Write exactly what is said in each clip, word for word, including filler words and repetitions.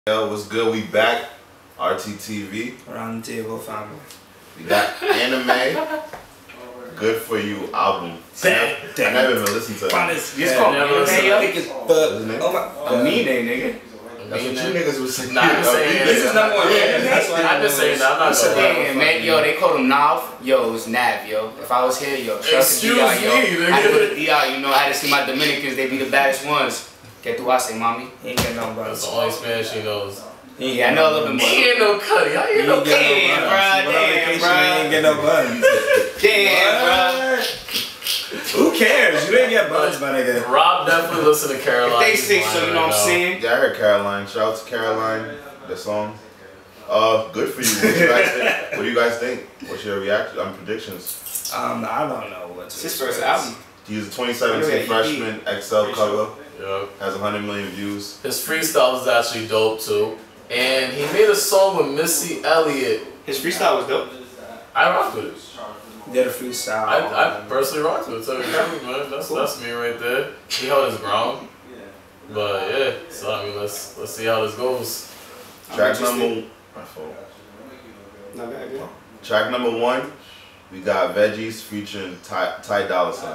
Yo, what's good? We back. R T T V. Roundtable family. We got Anime. Good for You album. Bang, I never even listened to it. Honest, you called Anime, but oh my, Amine, nigga. That's what you niggas was saying. Nah, I'm saying this is number one. That's why I'm just saying that. I'm not gonna lie. Yeah, man, yo, they called him Nav. Yo, it was Nav, yo. If I was here, yo, Excuse D R, yo. me, I had to go to D R, you know, I had to see my Dominicans, they be the baddest ones. Que tu hace, mommy? He ain't got no That's buns. the only Spanish he knows. Yeah, I know a little bit more. He ain't no cutty. How you no cutty? Damn, bro, damn, bro. He ain't get no buns. Damn, bro. Who cares? You didn't get buns, my nigga. Rob definitely listened to Caroline. If they say so, you know what I'm saying? Yeah, I heard Caroline. Shout out to Caroline. The song. Uh, good for you. What do you guys think? What do you guys think? What's your reaction? Um, predictions. Um, I don't know what. It's his first album. He's a twenty seventeen freshman X L cover. Yeah. Has one hundred million views. His freestyle is actually dope too. And he made a song with Missy Elliott. His freestyle was dope. I rock with it. Did a freestyle. I, I personally rock with it. So man, that's that's me right there. He held his ground. But yeah, so I mean, let's let's see how this goes. Track number. My fault. No, no, no. Track number one, we got Veggies featuring Ty, Ty Dolla Sign.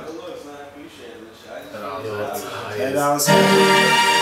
Ten dollars.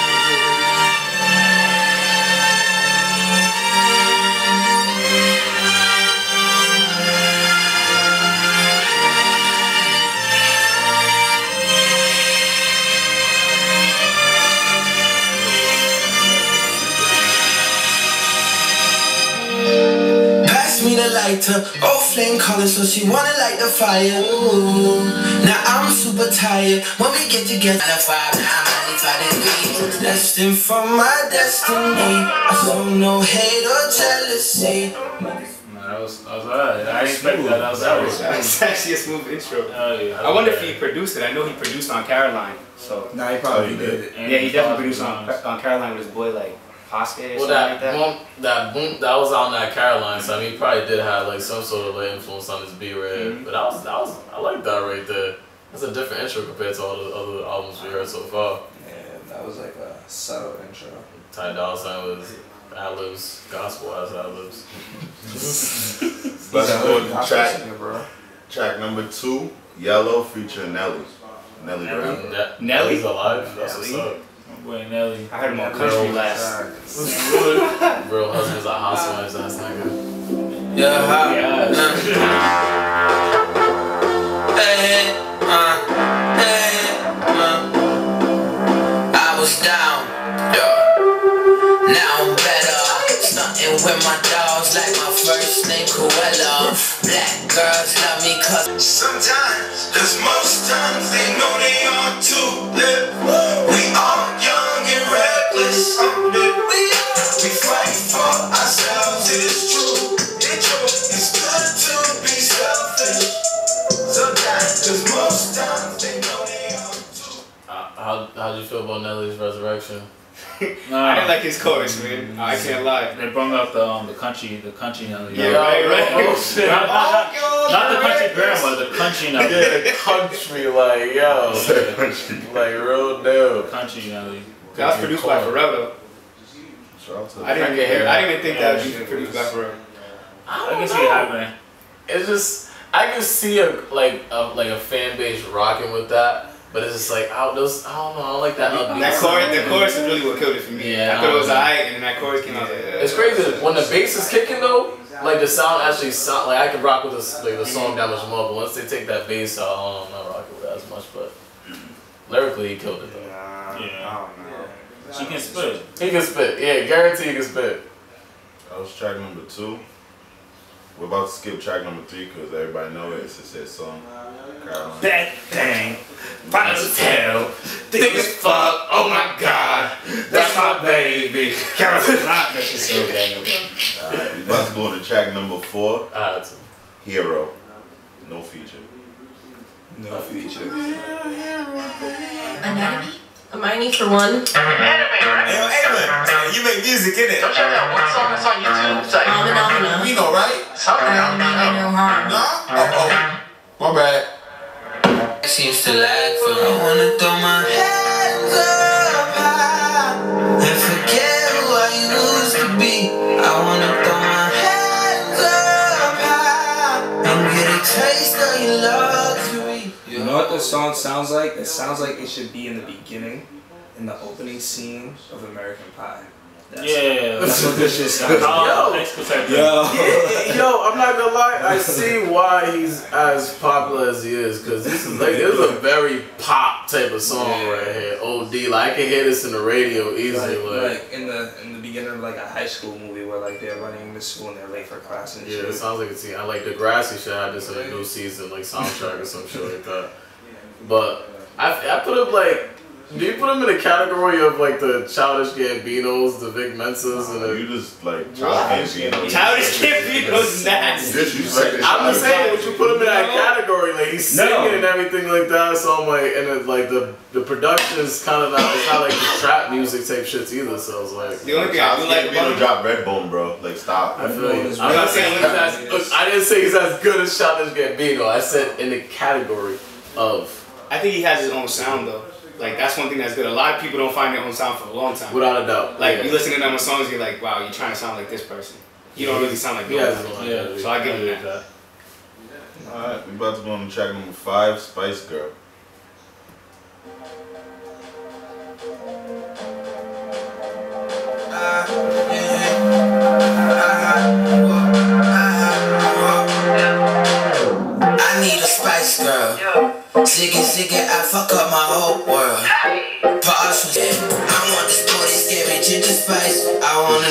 Me the lighter, oh flame color, so she wanna light the fire. Ooh. Now I'm super tired. When we get together, ninety-five, ninety-five degrees. Destined for my destiny. I show no hate or jealousy. That was, that was alright. I expected that. That was that was That's actually a smooth intro. Oh, yeah. I wonder if he produced it. I know he produced on Caroline. So Nah, he probably did it. yeah, he definitely produced on on Caroline with his boy like Oscar or Well, something that like that. boom, that boom, that was on that Caroline. So I mean, he probably did have like some sort of like influence on his B-Red. Mm-hmm. But that was, that was, I like that right there. That's a different intro compared to all the other albums we heard so far. Yeah, that was like a subtle intro. Ty Dolla Sign was ad-libs, gospel as ad-libs. Let's go to I'll track. listen to it, bro. Track number two, Yellow featuring Nelly. Nelly, Nelly. right? That, Nelly? Nelly's alive. That's what's Nelly? up. Boy, Nelly. I heard him on country last. Real husband's a housewives ass nigga. Yeah, hi. Yes. Hey, uh, hey, uh. I was down, yeah. Now I'm better. Stunting with my dogs like my first name Cruella. Black girls love me cause sometimes, cause most times they know they are too lit. We all young and reckless. We fight for ourselves, it is true. It's good to be selfish. Sometimes, cause most times they know they are too. Uh, how how'd you feel about Nelly's resurrection? Nah, I didn't like his chorus, man. I can't lie. They brought up the um the country the country Nelly. Yeah, right, right. Oh shit. Not, not, not, Oh, not the country right. grandma, the country Nelly. Yeah, country, like, yo. Like, real deal. Country Nelly. That was produced by Pharrell though. Shout out to I didn't, I can hear I it. didn't even think that was even produced by Pharrell. I I don't can see it know. happening. It's just, I can see a like a like a fan base rocking with that, but it's just like I don't, I don't know, I don't like that upbeat That sound. chorus, the chorus is really what killed it for me. Yeah, I thought it was um, alright, and then that chorus came out. Like, uh, It's crazy when the bass is kicking though. Like the sound actually sound like I can rock with this like the song that much more, but once they take that bass out, I don't know, I'm not rocking with it as much. But lyrically, he killed it though. Nah, Yeah. I don't know. She can spit. He can spit, yeah, guarantee he can spit. That was track number two. We're about to skip track number three because everybody knows it. It's just his song. Caroline. That thing. Fine as hell. Thick as fuck. Oh my god. That's my baby. Caroline. That shit's so bad. Alright, we about to go to track number four, I had to. Hero. No feature. No feature. Anatomy? Hermione for one. Hey, yo, Ava, you make music, innit? Don't you have one song that's on YouTube? It's like, Phenomena. We know, right? something I I don't mean don't know. no harm. No? Uh-oh. My bad. Seems to lack for I wanna throw my hands up high and forget who I this song sounds like? It sounds like it should be in the beginning, in the opening scene of American Pie. That's yeah, that's what this shit sounds like. Yo, yo, yo, I'm not gonna lie. I see why he's as popular as he is, because this is like this is a very pop type of song yeah. right here. O D, like I can hear this in the radio easily. Like, like, like in the in the beginning of like a high school movie where like they're running to school and they're late for class and yeah, shit. it sounds like a scene. I like the Grassy shit. I had this in a new season, like soundtrack or some shit like that. But I I put up like. Do you put him in a category of like the Childish Gambinos, the Vic Mensas, and the... You just like Childish Gambino. Childish Gambino's nasty. I'm just saying, would you put him in that category? Like he's singing no. and everything like that. So I'm like, and it, like the the production is kind of not. It's not like the trap music type shits either. So it's like the only thing I would like about him drop Redbone, bro. Like stop. I feel like I'm not saying he's as. Look, I didn't say he's as good as Childish Gambino. I said in the category of. I think he has his own sound though. Like, that's one thing that's good. A lot of people don't find their own sound for a long time. Without a doubt. Like, yeah. you listen to them songs, you're like, wow, you're trying to sound like this person. You don't really sound like yeah, that. Yeah, yeah. So I give him that. Alright, we about to go on to track number five, Spice Girl. I need a Spice Girl. Ziggy, ziggy, I fuck up my whole world. Pause. I want this booty, scary ginger spice. I wanna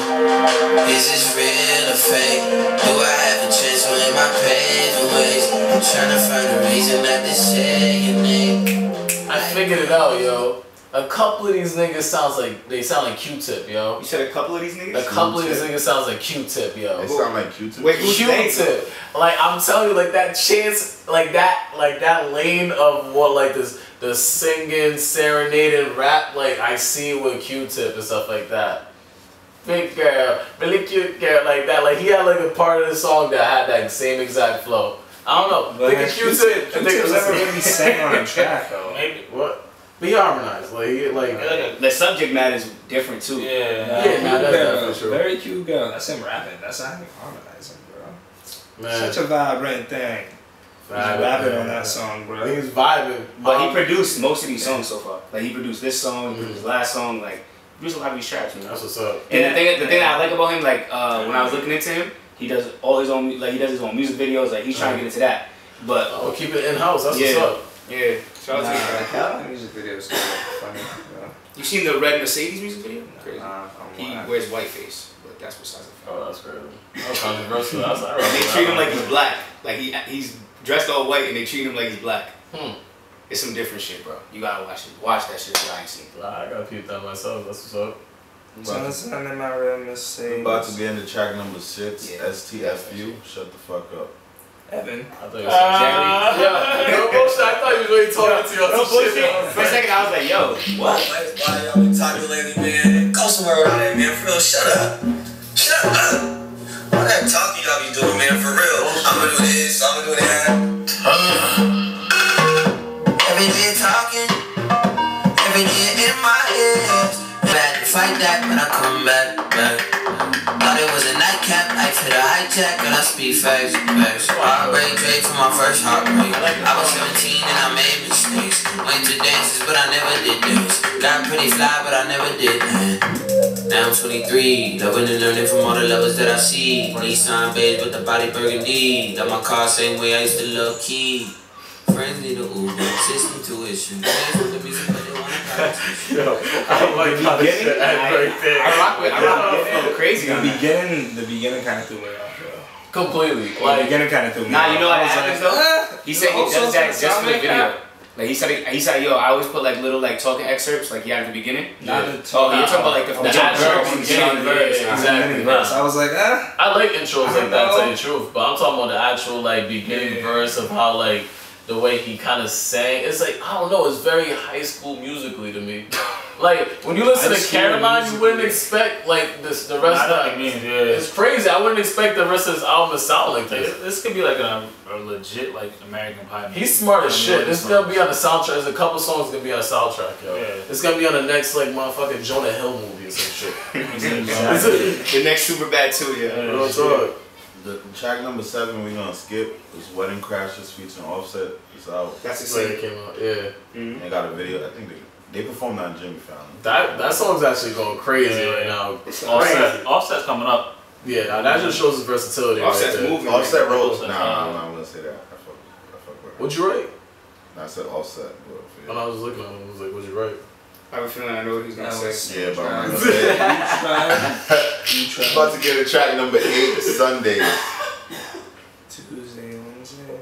know, is this real or fake? Do I have a chance with my paper ways? I'm trying to find a reason not to say your name. I figured it out, yo. A couple of these niggas sounds like they sound like Q-Tip, yo. You said a couple of these niggas? A couple of these niggas sounds like Q-Tip, yo. They sound like Q-Tip. Wait, who's Q-Tip. Like I'm telling you, like that chance, like that, like that lane of what, like this, the singing, serenading rap. Like I see with Q-Tip and stuff like that. Big girl, really cute girl, like that. Like he had like a part of the song that had that same exact flow. I don't know. But Think of Q-Tip. Q-Tip's never really sang on a track though. Maybe what? Be harmonized, like like uh, the subject matter is different too. Yeah, yeah, yeah nah, that's girl, true. Very cute girl. That's him rapping. That's not him harmonizing, bro. Man. Such a vibrant thing. He's rapping on that song, bro. He's vibing, but um, he produced most of these songs so far. Like he produced this song, he produced his last song. Like he produced a lot of these tracks, man. That's what's up. And yeah. the thing, the thing that I like about him, like uh, when I was looking into him, he does all his own, like he does his own music videos. Like he's trying to get into that. But oh, keep it in house. That's yeah. what's up. Yeah. Shout out to you. Caroline music videos are funny. Bro. You seen the Red Mercedes music video? Crazy. Nah, he wears whiteface, but that's besides the fact. Oh, that's crazy. That was controversial. That's all right. They treat him like he's black. Like he he's dressed all white, and they treat him like he's black. Hmm. It's some different shit, bro. You gotta watch it. Watch that shit if I ain't seen. I gotta peep that myself. That's what's up. Something in my real mistake. About to get into track number six, yeah. S T F U. Shut the fuck up. Evan. I thought you were saying Jerry. Yeah, no bullshit. I thought you were really talking to you. No bullshit. For a second, I was like, yo, what? Why y'all been talking lately, man? Go somewhere out there, man. For real, shut up. Shut up. What that talking y'all be doing, man? For real. I'ma do this, I'ma do that. Every day talking, every day in my ears. Back to fight that, but I come back, back. Thought it was a nightcap, I fit a hijack, and I speed fast, fast. Heartbreak Drake for my first heartbreak. I was seventeen and I made mistakes. Went to dances, but I never did this. Got pretty fly, but I never did that. Now I'm twenty-three, loving and learning from all the lovers that I see. Nissan beige, but the body burgundy. Got my car same way I used to love Key. Friends need a Uber, system tuition. Friends with the music, but they want to practice. Yo, I like how this shit ends right there. I rock with, I rock with it. Crazy. The beginning, the beginning kind of threw me off, bro. Completely. Like, Like, the beginning kind of threw me Nah, off. you know what I was happens like, though? ah, He said he also does that sound just for the like video. that. Like he said, he said, yo, I always put like little like talking excerpts like he had at the beginning. Not Yeah. the Oh, you're talking about like the, Oh, the yeah, verse, verse, the yeah, beginning verse. yeah, Exactly. Nah. So I was like, ah. I like intros I like that, to tell know. you the truth. But I'm talking about the actual like beginning Yeah. verse of how like the way he kind of sang. It's like I don't know. It's very high school musically to me. Like when you listen High to school Caroline, you wouldn't musically. expect like this. The rest I know of what I mean, yeah. it's crazy. I wouldn't expect the rest of his album to sound like Like, this. this could be like a, a legit like American Pie. He's smart as I mean, shit. like It's this gonna song. be on the soundtrack. There's a couple songs gonna be on the soundtrack, yo. Yeah. It's gonna be on the next like motherfucking Jonah Hill movie or some shit. Exactly. The next Superbad too, yeah. Real talk. The track number seven we're gonna skip is Wedding Crashers featuring Offset. This It's out. That's the Like same. it came out. Yeah. Mm-hmm. They got a video. I think they they performed on Jimmy Fallon. That that song's actually going crazy Yeah. right now. Offset, Offset's coming up. Yeah, now that just shows his versatility. Offset's right there. moving. Offset wrote. Offset, Nah, uh, nah, nah, I'm gonna say that. I fuck, I fuck with her. What'd you write? Nah, I said Offset. But, When I was looking at him, I was like, what'd you write? I have a feeling I know what he's gonna That say. was- yeah, but I'm Try. gonna say it. You try. About to get a track number eight, Sundays. Tuesday, Wednesday.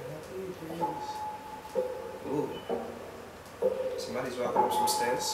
Ooh. Somebody's walking up some stairs.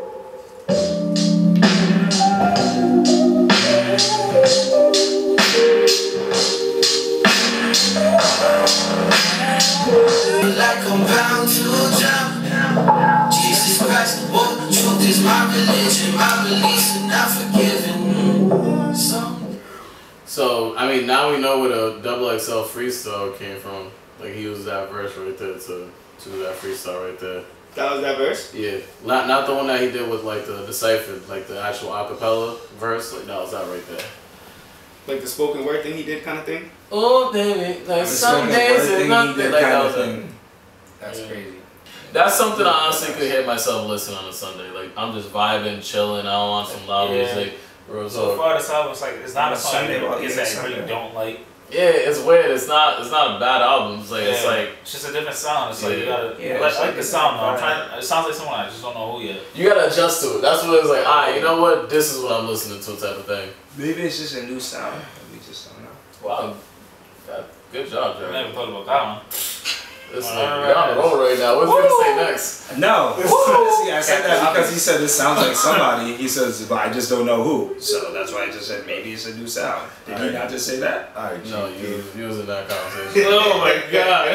Like I'm bound to jump. Jesus Christ, what truth is my religion, my beliefs are not forgiven. So, So, I mean, now we know where the double X L freestyle came from. Like, he used that verse right there to, to that freestyle right there. That was that verse? Yeah. Not not the one that he did with, like, the deciphered, like, the actual acapella verse. Like, that was that right there. Like the spoken word thing he did kind of thing? Oh, baby, like, The some spoken days word thing it's he nothing. did Like, kind that of was it. thing. That's Yeah. crazy. That's something I honestly could hear myself listen on a Sunday. Like, I'm just vibing, chilling, I don't want some loud Yeah. music. Real So talk. far, this album, it's like it's not a song Sunday, that well, it's yeah, that you really Sunday. don't like. Yeah, it's weird. It's not it's not a bad album. It's like, it's Yeah. like, It's just a different sound. It's like you Yeah. gotta. Yeah, like, it's I like like the it's sound though. I'm vibe. trying. It sounds like someone I just don't know who yet. you gotta adjust to it. That's what it's like, alright, you know what? This is what I'm listening to type of thing. Maybe it's just a new sound. We just don't know. Wow. That, good job, I Jerry. never thought about that one. This Alright. nigga, you're on the roll right now. What's he gonna say next? No. See, I said that because he said it sounds like somebody. He says, but I just don't know who. So that's why I just said maybe it's a new sound. Did he not just say that? Alright, No, G. you, you was in that conversation. Oh my god.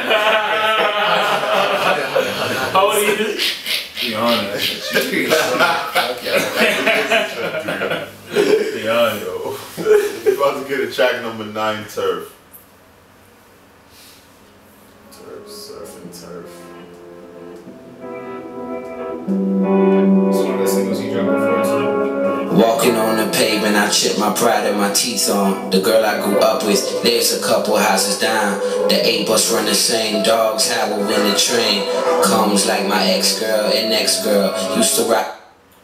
How old are you? Be honest. Be honest. Yo. We're about to get a track number nine, Turf. Turf, surf and turf. It's one of the singles he dropped before too. walking on the pavement, I chip my pride and my teeth on. The girl I grew up with lives a couple houses down. The eight bus run the same, dogs howl when the train comes like my ex-girl and ex-girl used to rock.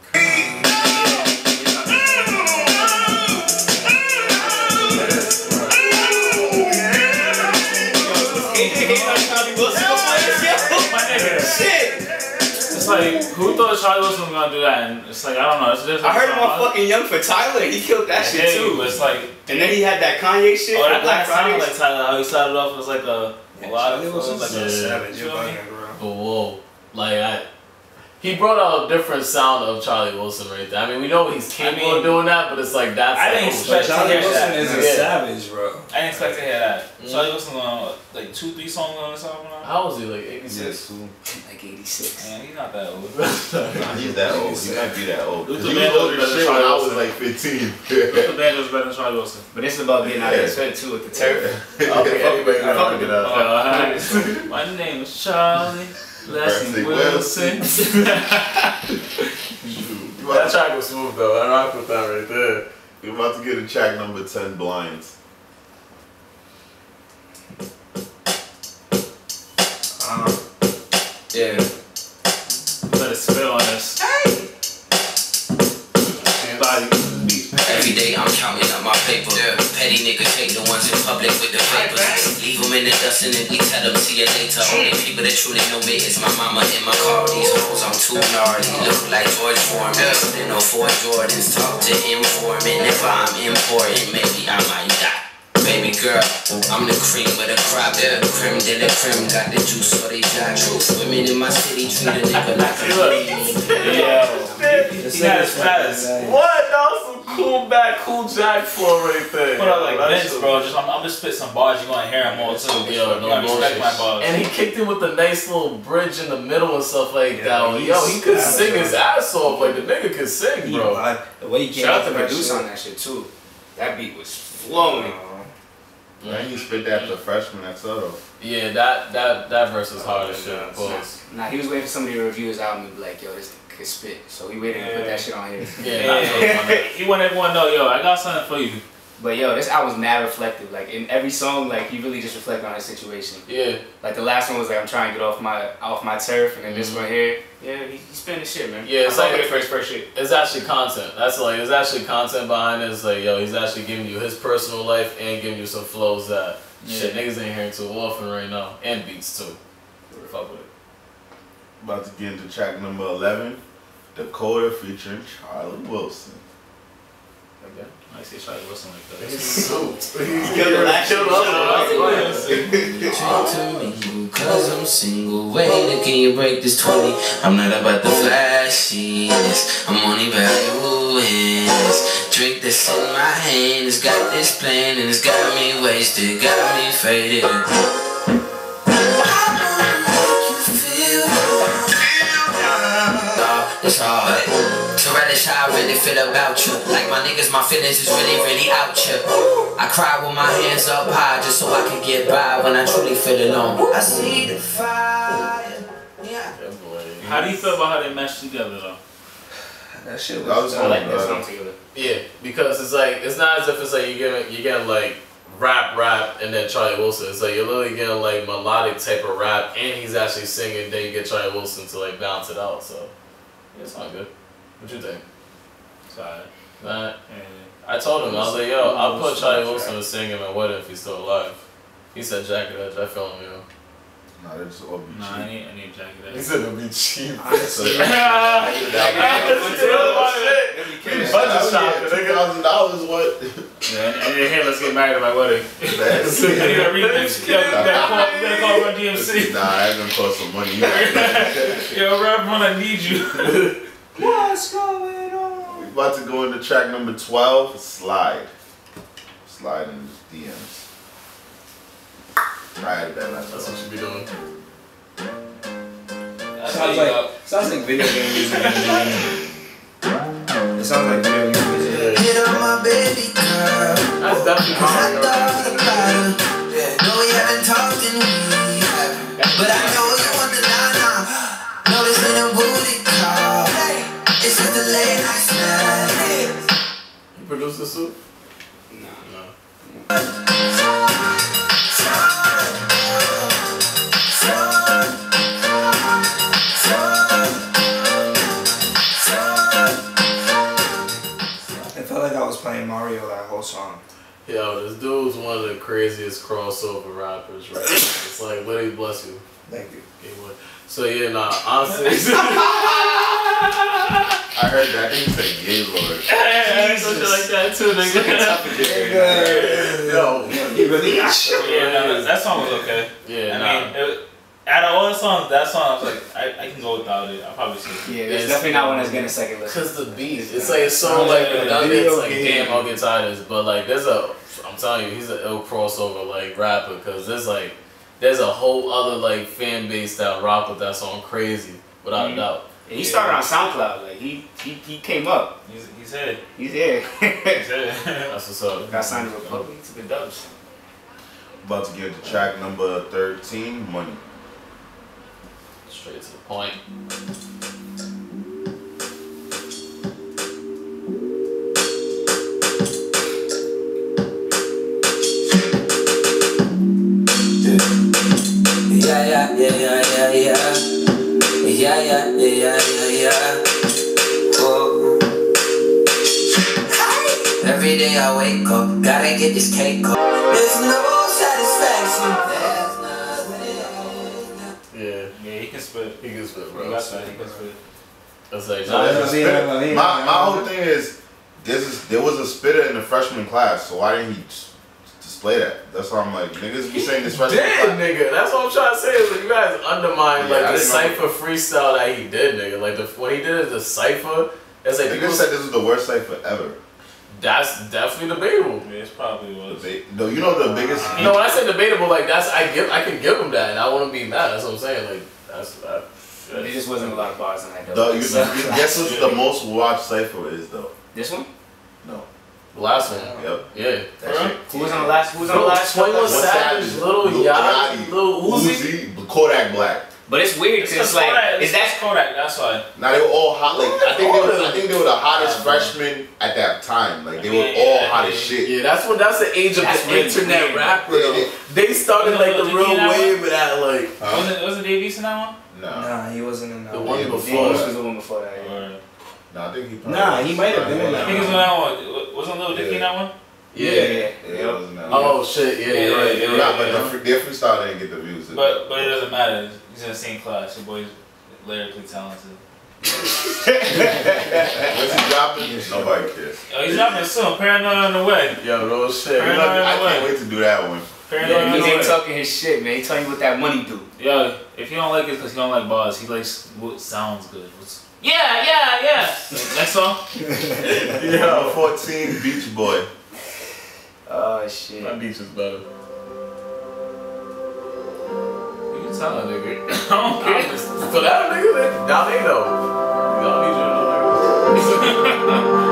It's like, who thought Charlie Wilson was gonna do that? And it's like, I don't know. It's just I heard about fucking Young for Tyler. He killed that shit yeah, too. but it's like, And then he had that Kanye shit oh, for that Black kind of sounded Friday. like Tyler. How he started off as like a, a lot of Charlie Wilson's like so a, savage. you You're know what I mean? bugging, bro. But whoa, like I, he brought out a different sound of Charlie Wilson right there. I mean, we know he's capable I mean, of doing that, but it's like that's. I like, didn't oh, expect shit. Charlie Yeah. Wilson is a Yeah. savage, bro. I didn't expect to hear that. Mm. Charlie Wilson on like two, three songs on this album now. How old is he? Like eighty-six. Yes, soon. Like eighty-six. Man, he's not that old. Nah, he's that old. He might be that old. He was Luther Vandross old as better shit than when I Charlie was Wilson. like fifteen. The band was better than Charlie Wilson. But it's about getting out of his head too with the turf. Okay, anybody can fuck look with it up. Uh, my name is Charlie Leslie Leslie Wilson. That track was smooth though. I rock with that right there. We're about to get a track number ten, Blinds. Um, Yeah. Let it spill on us. Body. Every day I'm counting up my paper. Petty niggas hate the ones in public with the papers. Leave them in the dust and then we tell them see you later. Only people that truly know me is my mama and my car. These hoes I'm too gnarly, look like George Foreman. Then no four Jordans, talk to informant. If I'm important, maybe I might die. Baby girl, I'm the cream of the crop. Yeah. Creme de la creme, got the juice so they die. True women in my city treat a nigga like a Yo. He got his fast. What? That was some cool back, cool Jack flow right there. Put out like That Vince, shit- bro. Just I'm, I'm just spit some bars. You gonna hear them all too. Yo, no I respect bullshit. my bars. And he kicked him with a nice little bridge in the middle and stuff like Yeah, that. he's Yo, he could savage, sing bro. his ass off. Like the nigga could sing, he, bro. like, the way he came Shout out out to to that produce shit. on that shit too. That beat was flowing. Man, you spit that to freshman at Soto. Yeah, that that that verse is hard as shit. Of course. Nah, he was waiting for somebody to review his album and be like, yo, this could spit. So he waited to put that shit on here. Yeah, Yeah. He want everyone to know, yo, I got something for you. But yo, this album's mad reflective. Like in every song, like he really just reflect on his situation. Yeah. Like the last one was like I'm trying to get off my off my turf, and then mm-hmm. this one here, yeah, he, he's spinning shit, man. Yeah, it's I'm like the first first shit. It's actually content. That's like it's actually content behind it. It's like yo, he's actually giving you his personal life and giving you some flows that yeah. shit niggas ain't hearing too often right now, and beats too. Fuck with it. About to get into track number eleven, Dakota featuring Charlie Wilson. Okay. I see Charlie Wilson like that. He's so He killed the last shit. Talk to me, cause I'm single. Wait, can you break this twenty? I'm not about the flashiness. I'm only valuing this. Drink that's in my hand. It's got this plan and it's got me wasted. Got me faded. It's hard to relish how I really feel about you. Like my niggas, my feelings is really, really out here. I cry with my hands up high just so I can get by when I truly feel alone. I see the fire. Yeah. How do you feel about how they meshed together though? That shit was. I was I like that song together. Yeah, because it's like it's not as if it's like you're getting you're getting like rap, rap, and then Charlie Wilson. It's like you're literally getting like melodic type of rap, and he's actually singing. Then you get Charlie Wilson to like balance it out. So. It's not good. What you think? Sorry. Nah. I told him, I was like, yo, I'll put Charlie Wilson to sing him at wedding if he's still alive. He said Jacket Edge, I feel him, yo. Nah, they just all be cheap. Nah, I need, I need Jacket Edge. He said it'll be cheap. Honestly. Budget shopping, Two thousand dollars, what? Yeah, and then here, let's get married at my wedding. I need a remix. Yo, you better call Run D M C. Nah, I ain't gonna cost some money. Yo, Rap Run, I need you. What's going on? We about to go into track number twelve, Slide. Slide in his D Ms. I added that last That's time. what you be doing. Sounds like, sounds like video game music. It sounds like video game music. Hit on my baby girl. That's definitely I thought about her. No, we haven't talked in weeks. But I know you want the nana. No, this ain't a booty call. It's just a late night snack. You produce this too? No. No. I felt like I was playing Mario that whole song. Yo, this dude's one of the craziest crossover rappers, right? It's like, literally, bless you. Thank you. So yeah, nah, honestly. I heard that. I think he said Gaylord. Yeah, something like that too, nigga. Yo, He really got shit. Yeah, that, that song was okay. yeah, I nah. mean, it, out of all the songs, that song, I was like, I, I can go without it. I'll probably see it. Yeah, it's, It's- definitely not one that's getting a second listen. Cause the beat, it's like it's so like Yeah, redundant. video It's like game. damn, I'll get tired of this. But like, there's a, I'm telling you, he's an ill crossover like rapper. Cause there's like, there's a whole other like fan base that rock with that song crazy, without Mhm. a doubt. And he started on SoundCloud. Like he he, he came up. He's, he's here. He's here. He's here. That's what's up. Got signed to Republic to the Dubs. About to get to track number thirteen, Money. Straight to the point. Yeah, yeah, yeah, yeah, yeah, yeah. Yeah, yeah, yeah, yeah, yeah. Oh. Every day I wake up, gotta get this cake up. There's no satisfaction. Yeah, Yeah, he can spit. he can spit, He bro. got that. He can spit. That's like, So nah, there's a Amine, spitter. Amine, My, my Amine. whole thing is, this is there was a spitter in the freshman class, so why didn't he just display that? That's why I'm like, niggas be saying this freshman did, class. nigga. That's what I'm trying to say. Is like, you guys undermine Yeah, I like the didn't know. cipher freestyle that he did, nigga. Like the when he did the cipher, it's like people Niggas said this was the worst cipher ever. that's definitely debatable. Yeah, it's probably was. Deba- No, you know the biggest. No, when I say debatable, like that's I give I can give him that, and I wouldn't be mad. That's what I'm saying. Like that's that. There just wasn't a lot of bars in that. The, Though. you, you guess what the most watched cipher is though? This one? No. The last one. Yep. Yeah. That shit. Who was on the last? Who was on the last? twenty-one What's Savage, that? Little Lil Yachty, Yachty, Little Uzi. Kodak Black. But it's weird because it's like, Kodak, is that Kodak? That's why. Now they were all hot. Like I think they were, I think they were the hottest freshmen at that time. Like they were all hot as shit. Yeah, that's what. That's the age of That's the really internet weird. rapper. Yeah, though. yeah. They started like the real wave of that. Like Huh? Wasn't wasn't Davies in that one? No. Nah, he wasn't in that the one. one Yeah, before. Davies that. was the one before that. Yeah. Or, No, I think he. Probably Nah, he might have been in I that think he was in that one. Wasn't Lil Dicky in that one? Yeah. yeah. Yeah, it wasn't that. Oh shit. Yeah. Yeah, You're right. yeah, You're Yeah, right. but yeah. the free, their freestyle didn't get the views. But but it doesn't matter. He's in the same class. Your boy's lyrically talented. When's he dropping? Nobody cares. Oh, he's dropping soon. Paranoid on the way. Yo, real shit. Paranoid I on the can't way. wait to do that one. Paranoid Yeah, on he the ain't way. talking his shit, man. He telling you what that money do. Yo, if you don't like it because you don't like bars, he likes what sounds good. What's, yeah, yeah, yeah. Next song. Yeah, fourteen Beach Boy. Oh shit. My beach is better. You can tell that nigga. I don't care. So that nigga, they- now they know. Y'all need you to know.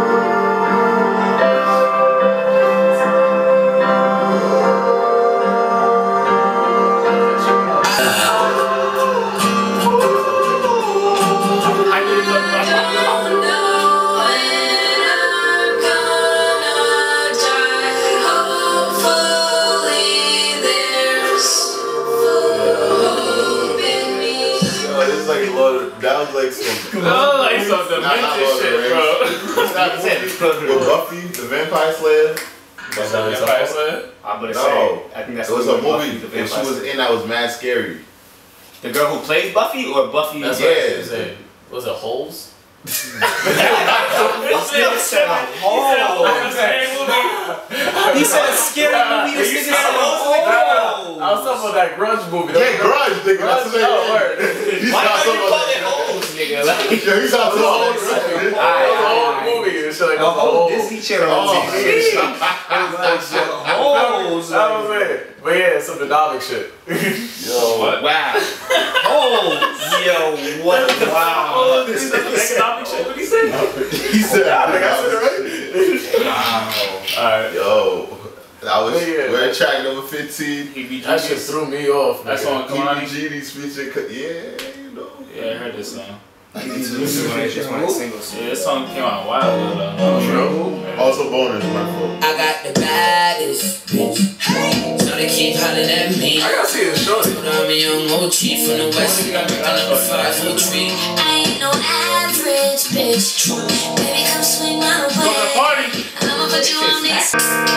Yo, this is like Lord of, that was like some. Oh, like some Nah, not demented Lord of the shit, Rings. bro. What's that movie with Buffy, the Vampire Slayer? What's that Vampire Slayer? I'm gonna No. say. I think that's It was the a Buffy, movie the and she Vampire was Slayer. in that was mad scary. The girl who plays Buffy or Buffy? That's Yeah. what he said. Was it holes? This nigga said a hole. He said a scary movie. This nigga said a hole. I was talking about that grudge movie. Yeah, Grudge, nigga. That's Grudge, what oh, they word. He's Why not are you talking calling about holes, nigga? Like, Yeah, he's not talking about It's Grudge. a Alright, whole alright. movie and shit like A that. whole Disney Channel on Oh, T V. Holes. That was it. But yeah, some dynamic shit. Yo, What? wow. Holes. Yo, what? Wow. Oh, this is economic shit. What did he say? he said, I think I said it right. wow. Alright. Yo, I was, Yeah. we're at track number fifteen. He beat That shit Jesus. threw me off. That's nigga. on Kalani. E B G, these feature, cut- yeah, you know. Yeah, I heard this song. This is one of his singles. Yeah, this song came out a while ago though. True. Also bonus, my fault. I got the baddest bitch. So they keep hollering at me. I gotta see this shorty. I'm a young mochi from the west. I number five foot tree. I ain't no average bitch. Baby, come swing my Go to the way. party. I'ma put you on this.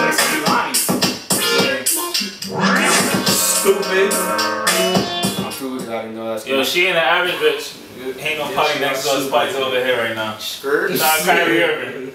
Stupid. I'm through with that. I know that's Yo, she ain't an average bitch. Ain't no party next door. Spice over here right now. skirt. Nah, Kyrie Irving.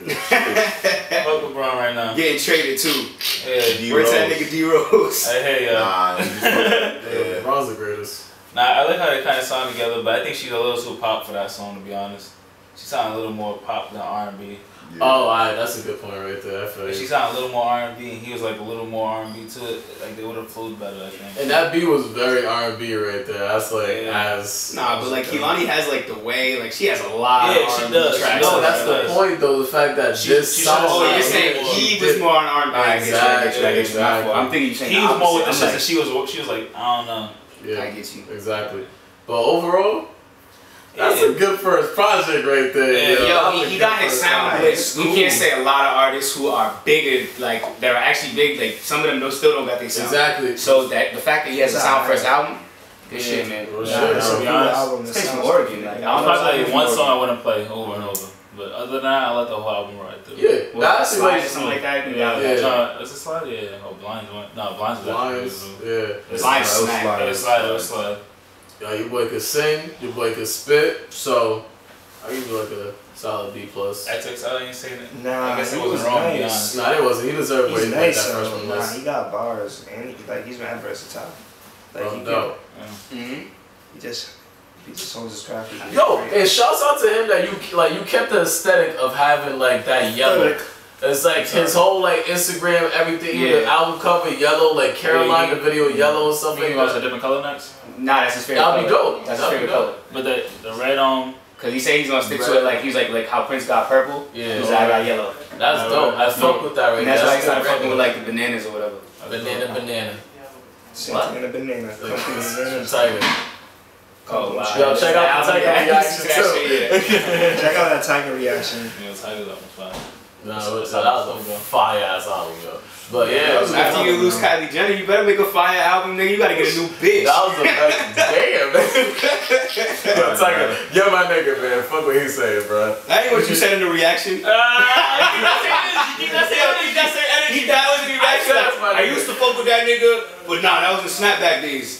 Fuck LeBron right now. Getting traded too. Yeah. D Where's that Rose. nigga D Rose? Hey, hey, uh, Nah, he's Yeah, Ron's the greatest. Nah, I like how they kind of sound together, but I think she's a little too pop for that song, to be honest. She sounded a little more pop than R and B. yeah. Oh, alright, that's a good point right there. I feel She you. sounded a little more R and B, and he was like a little more R and B to it. Like they would have flowed better, I think. And that beat was very R and B right there. That's like Yeah. as Nah, but like Kehlani has like the way, like she has a lot Yeah, of she R and B does. tracks. no, She that's the does. point though. The fact that She- this she song. Oh, you're Yeah. saying he was more on R and B. I get you, I get you, I get you. Exactly. My fault. I'm thinking you're saying He the was more with the opposite. shit that she was. She was like, I don't know. Yeah, I get you. exactly. But overall, that's Yeah. a good first project right there. Yeah, yo. Yo, That's he, a he good got his first sound project. blitz. You can't say a lot of artists who are bigger, like that are actually big. Like some of them don't, still don't got their sound. Exactly. So that the fact that he has a sound for his album, good Yeah. shit, man. Real Nah, shit. it's a to be cool honest. album. This It thing's from sounds Oregon. good. Like, I I don't know. was like if one it's song I wouldn't play over and over. But other than that, I let the whole album ride through. Yeah, What, that's Slide like or something like that. Yeah, Yeah. yeah. Is it Slide? Yeah. Oh, Blinds went. No, Blinds was Blinds. actually Yeah. It's Blinds Slide, smack. Slide. It was Slide. It was Slide. Yo, your boy could sing. Your boy could spit. So I give you like a solid B plus. X X L ain't saying it. Nah, I guess it he wasn't was wrong, to be nice. honest. Nah, it wasn't. He deserved where He's he played nice, that though. freshman Nah, list. he got bars, and he, like he's mad versatile. Like Oh, he, can, no. Mm-hmm. he just he just holds his craft. He Yo, great. and shouts out to him that you like you kept the aesthetic of having like that yellow. It's like his whole like Instagram, everything, Yeah. the album cover yellow, like Caroline, the video yellow and stuff You like think it was a that. different color next? Nah, that's his favorite. That'd be color. dope. That's his That'd be favorite dope. color. But the the red on. Cause he said he's gonna stick to Red. it. Like he's like like how Prince got purple. Yeah. He's like, I got yellow. That's Uh, dope. I no. fuck with that right And there. that's why he That's started good fucking with record. like the bananas or whatever. banana banana. Something in a banana. Like, Something in a banana. Tiger. Oh, wow. Yo, check out the Tiger reaction too. Check out that Tiger reaction. Yeah, Tiger's up fine. No, so that was a fire ass album, yo. But yeah, After you lose Kylie Jenner, you better make a fire album, nigga. You gotta get a new bitch. that was the best. Damn, man. Yo, Tiger, yo, my nigga, man. Fuck what he saying, bro. That ain't what you said in the reaction. Uh, I think that's it. I think that's their energy. He that was in the reaction. That's my I nigga. used to fuck with that nigga, but nah, that was the snapback days.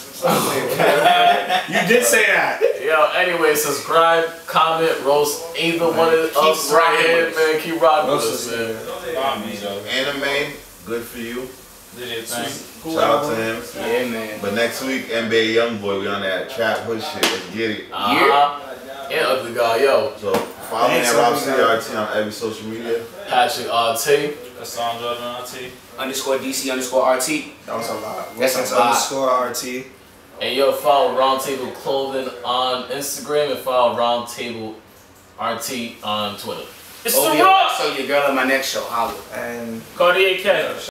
You did say that. Yo, anyway, subscribe, comment, roast either one of Keep us right rocking here, with man. Keep rocking with Roast us, us, man. Anime, good for you. Legit, Shout out to him. Yeah, man. But next week, N B A Youngboy, we on that trap hood shit. Let's get it. Uh-huh. And Ugly Guy, yo. So follow me Thanks, at Rob Ugly C Guy. R T on every social media. Patrick R T. Cassandra Nante. Underscore D C underscore R T. That was a lot. That's a Wilson's lot. underscore R T. And yo, follow Roundtable Clothing on Instagram and follow Roundtable R T on Twitter. It's Oh, the yeah, rock. so your girl at my next show, holla. And Cartier Cat.